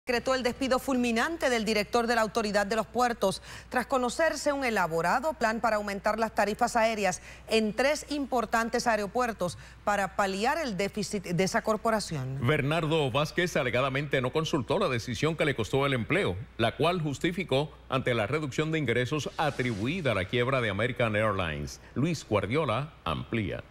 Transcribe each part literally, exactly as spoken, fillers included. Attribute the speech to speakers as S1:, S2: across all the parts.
S1: decretó el despido fulminante del director de la Autoridad de los Puertos tras conocerse un elaborado plan para aumentar las tarifas aéreas en tres importantes aeropuertos para paliar el déficit de esa corporación.
S2: Bernardo Vázquez alegadamente no consultó la decisión que le costó el empleo, la cual justificó ante la reducción de ingresos atribuida a la quiebra de American Airlines. Luis Guardiola amplía.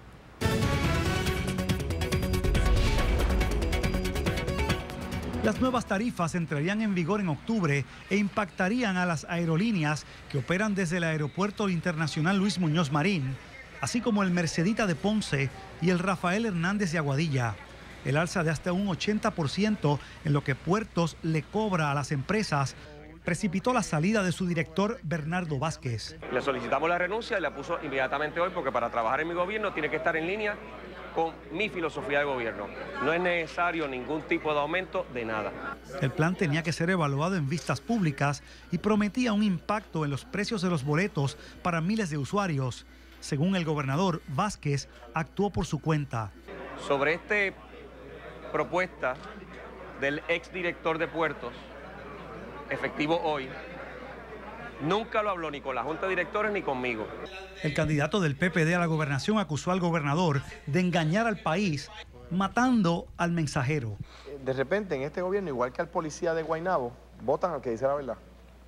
S3: Las nuevas tarifas entrarían en vigor en octubre e impactarían a las aerolíneas que operan desde el Aeropuerto Internacional Luis Muñoz Marín, así como el Mercedita de Ponce y el Rafael Hernández de Aguadilla. El alza de hasta un ochenta por ciento en lo que Puertos le cobra a las empresas precipitó la salida de su director Bernardo Vázquez.
S4: Le solicitamos la renuncia y la puso inmediatamente hoy porque para trabajar en mi gobierno tiene que estar en línea con mi filosofía de gobierno. No es necesario ningún tipo de aumento de nada.
S3: El plan tenía que ser evaluado en vistas públicas y prometía un impacto en los precios de los boletos para miles de usuarios. Según el gobernador, Vázquez actuó por su cuenta.
S4: Sobre esta propuesta del exdirector de Puertos, efectivo hoy, nunca lo habló ni con la Junta de Directores ni conmigo.
S3: El candidato del P P D a la gobernación acusó al gobernador de engañar al país, matando al mensajero.
S5: De repente, en este gobierno, igual que al policía de Guaynabo, votan al que dice la verdad.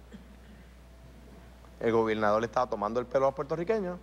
S5: El gobernador le estaba tomando el pelo a los puertorriqueños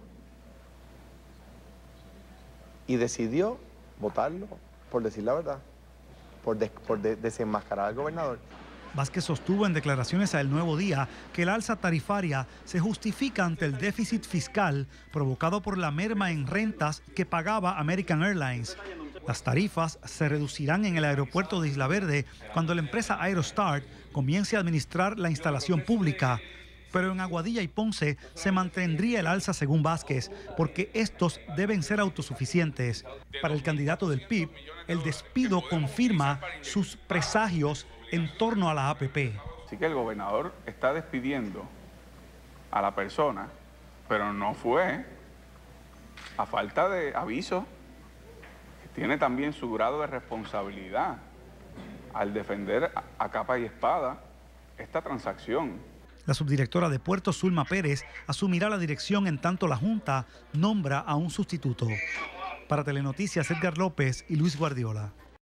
S5: y decidió votarlo por decir la verdad, por, des por de desenmascarar al gobernador.
S3: Vázquez sostuvo en declaraciones a El Nuevo Día que el alza tarifaria se justifica ante el déficit fiscal provocado por la merma en rentas que pagaba American Airlines. Las tarifas se reducirán en el aeropuerto de Isla Verde cuando la empresa Aerostar comience a administrar la instalación pública. Pero en Aguadilla y Ponce se mantendría el alza según Vázquez, porque estos deben ser autosuficientes. Para el candidato del P I B, el despido confirma sus presagios en torno a la A P P.
S6: Así que el gobernador está despidiendo a la persona, pero no fue a falta de aviso. Tiene también su grado de responsabilidad al defender a capa y espada esta transacción.
S3: La subdirectora de Puertos, Zulma Pérez, asumirá la dirección en tanto la Junta nombra a un sustituto. Para Telenoticias, Edgar López y Luis Guardiola.